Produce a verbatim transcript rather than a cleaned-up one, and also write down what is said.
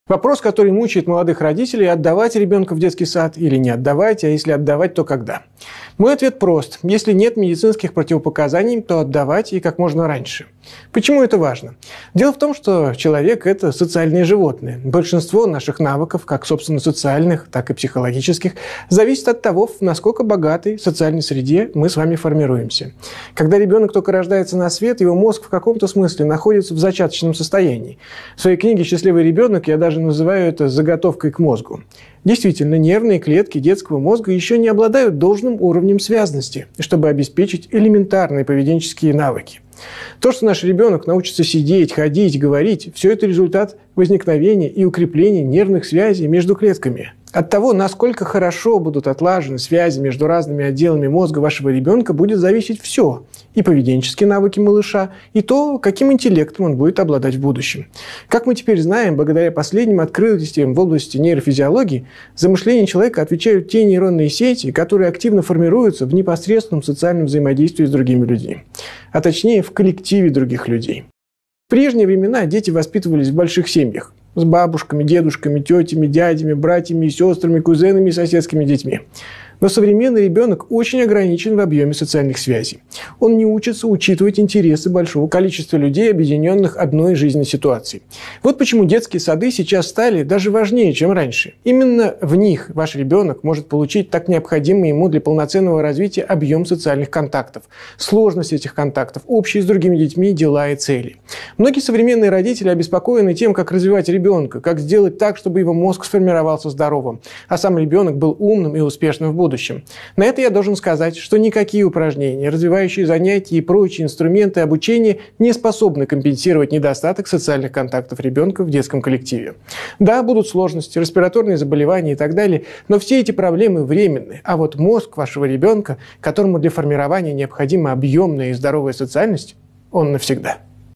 Вопрос, который мучает молодых родителей: отдавать ребенка в детский сад или не отдавать, а если отдавать, то когда? Мой ответ прост. Если нет медицинских противопоказаний, то отдавать и как можно раньше. Почему это важно? Дело в том, что человек – это социальные животные. Большинство наших навыков, как, собственно, социальных, так и психологических, зависит от того, в насколько богатой социальной среде мы с вами формируемся. Когда ребенок только рождается на свет, его мозг в каком-то смысле находится в зачаточном состоянии. В своей книге «Счастливый ребенок» я даже называю это заготовкой к мозгу. Действительно, нервные клетки детского мозга еще не обладают должным уровнем связности, чтобы обеспечить элементарные поведенческие навыки. То, что наш ребенок научится сидеть, ходить, говорить, все это результат возникновения и укрепления нервных связей между клетками. От того, насколько хорошо будут отлажены связи между разными отделами мозга вашего ребенка, будет зависеть все. И поведенческие навыки малыша, и то, каким интеллектом он будет обладать в будущем. Как мы теперь знаем, благодаря последним открытиям в области нейрофизиологии, за мышление человека отвечают те нейронные сети, которые активно формируются в непосредственном социальном взаимодействии с другими людьми. А точнее, в коллективе других людей. В прежние времена дети воспитывались в больших семьях. С бабушками, дедушками, тетями, дядями, братьями, сестрами, кузенами и соседскими детьми. Но современный ребенок очень ограничен в объеме социальных связей. Он не учится учитывать интересы большого количества людей, объединенных одной жизненной ситуацией. Вот почему детские сады сейчас стали даже важнее, чем раньше. Именно в них ваш ребенок может получить так необходимый ему для полноценного развития объем социальных контактов, сложность этих контактов, общие с другими детьми дела и цели. Многие современные родители обеспокоены тем, как развивать ребенка, как сделать так, чтобы его мозг сформировался здоровым, а сам ребенок был умным и успешным в будущем. На это я должен сказать, что никакие упражнения, развивающие занятия и прочие инструменты обучения не способны компенсировать недостаток социальных контактов ребенка в детском коллективе. Да, будут сложности, респираторные заболевания и так далее, но все эти проблемы временны. А вот мозг вашего ребенка, которому для формирования необходима объемная и здоровая социальность, он навсегда.